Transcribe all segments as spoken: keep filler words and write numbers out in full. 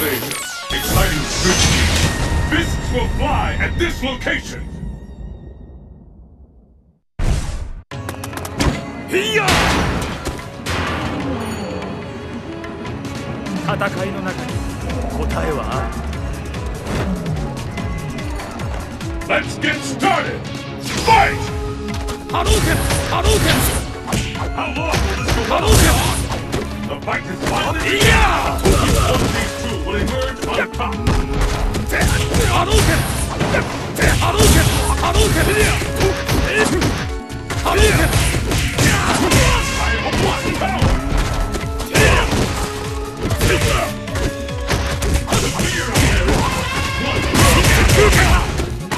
danger. Exciting switch. Fists will fly at this location. Hiya! 戦いの中に答えはある。Let's get started! Fight! Hadouken! Hadouken! How long will this go on? Hadouken! The fight is finally... Yeah! One of these two will emerge on top. Hadouken! Hadouken! Hadouken! Hadouken! I am one power! The fear of him! One!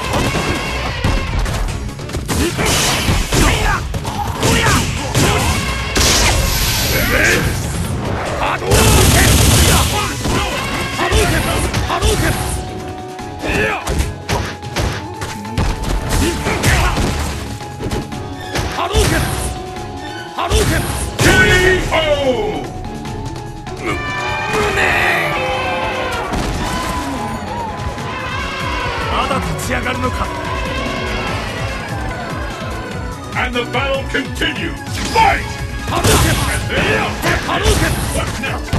And the battle continues. Fight! Hadouken! Hadouken! What's next?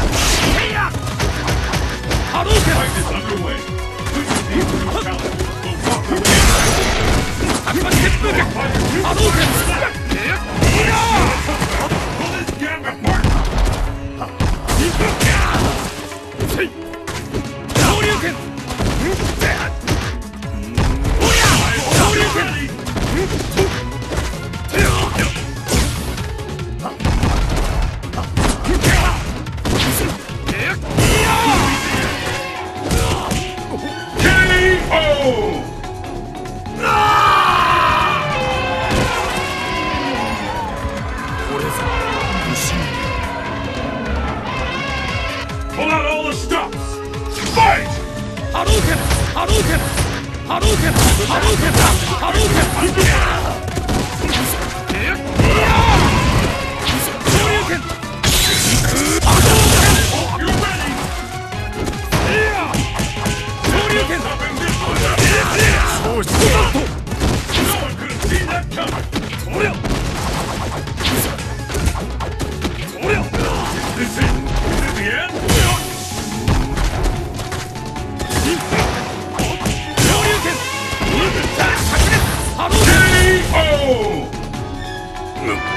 Hadouken! Fight is underway. Which of these two challenges will walk away? Hadouken! Pull this gang apart! Hadouken! Hadouken! Pull out all the stops! Fight! Hadouken! Hadouken! Hadouken! Hadouken! Hadouken! Hadouken! You ready? Hadouken! No one could have seen that coming! Is this it? Is it the end? K O!